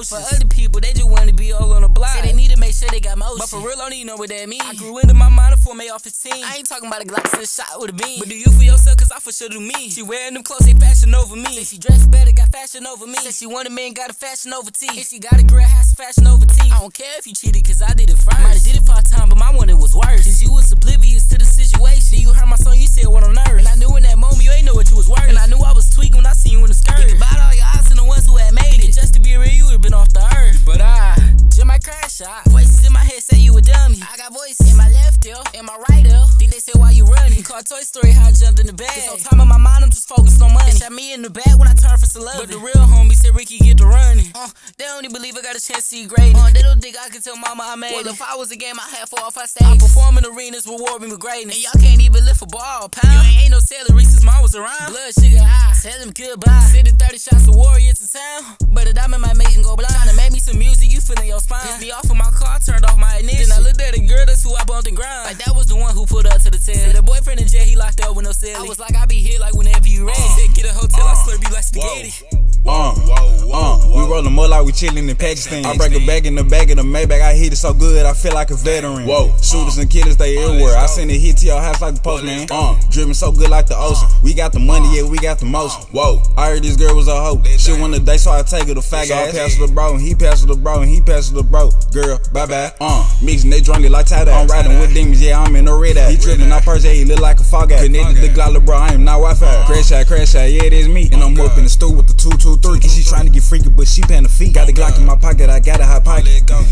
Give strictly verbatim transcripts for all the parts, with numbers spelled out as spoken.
emotions. For other people, they just wanna be all on the block. Say they need to make sure they got motion. But for real, I don't even know what that means. I grew into my mind before May off fifteen. I ain't talking about a Glock to the shot with a beam. But do you for yourself, cause I for sure do me. She wearing them clothes, they fashion over me. Say she dressed better, got fashion over me. Say she want a man, got a fashion over T. If she got a girl, has fashion over T. I don't care if you cheated, cause I did it first. Might've did it part time, but my one it was worse. Cause you was oblivious to the situation. You heard my song, you said what on earth. And I knew in that moment you ain't know what you was worth. And I knew I was tweaking when I seen you in the skirt. Think about all your eyes and the ones who had made it. Just to be real, you would've been off the earth. But I just might crash out. Voices in my head say you a dummy. I got voices in my left ear, in my right ear. Think they said why you running. Call Toy Story how I jumped in the bag. This whole time in my mind I'm just focused on money. They shot me in the back when I turned for celebrity. But the real homie said Ricky get the running. Uh, they don't even believe I got a chance to see great. Uh, they don't think I can tell mama I made well, it. If I was a game I had four off I stage. I perform in arenas, reward me with greatness. And y'all can't even lift a ball or pound. You ain't, ain't no celery since mom was around. Blood sugar high, tell them goodbye. Sending thirty shots of warriors to town. But a diamond might make him go blind. Tryna make me some music, you feeling your spine. Pissed me off of my car, turned off my ignition. Then I looked at a girl, that's who I bumped and grind. Like that was the one who put up to the test. The boyfriend in jail, he locked up with no celly. I was like, I be here like whenever you ready. Uh, Get a hotel, uh, I slurp you like spaghetti. Uh, whoa, whoa, uh, we roll them up like we chillin' in Pakistan. I break a bag in the back of the Maybach. I hit it so good, I feel like a veteran. Whoa, shooters and killers, they everywhere. I send a hit to your house like the postman. Uh, driven so good like the ocean. We got the money, yeah, we got the motion. Whoa, I heard this girl was a hoe. She wanted a day, so I take her to fag ass. I pass her the bro, and he pass her the bro, and he pass her the bro. Girl, bye bye. Uh, mixing they drunk it like tie dye. I'm riding with demons, yeah, I'm in the red eye. He tripping, I purse, yeah, he look like a fog ass. Connected to Glock, bro, I am not Wi-Fi. Crash out, crash out, yeah, it is me. And I'm up in the stool with the two two three. And she trying to get freaky, but she paying the fee. Got the Glock in my pocket, I got a hot pocket.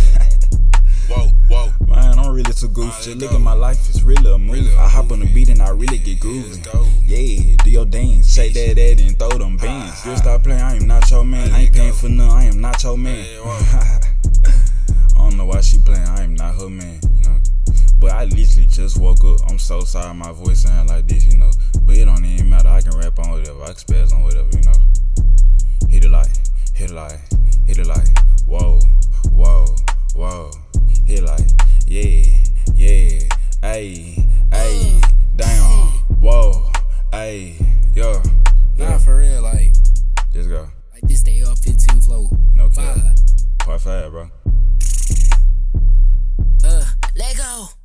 Whoa, whoa. Man, I'm really too goofy. Just look at my life, it's really a movie. I hop on the beat and I really get groovy. Yeah, do your dance, shake that that and throw them bands. Girl, stop playing, I am not your man. I ain't paying for none, I am not your man. I don't know why she playing, I am not her man, you know. But I literally just woke up. I'm so sorry my voice sound like this, you know. But it don't even matter, I can rap on whatever, I can spaz on whatever, you know. Hit it like, hit it like, hit it like, whoa, whoa, whoa. Hit it like, yeah, yeah, ayy, ayy, damn, whoa, ayy, yo, yo. Nah, for real, like, just go. Like this day off fifteen flow. No cap. Part five, bro. Uh, let go.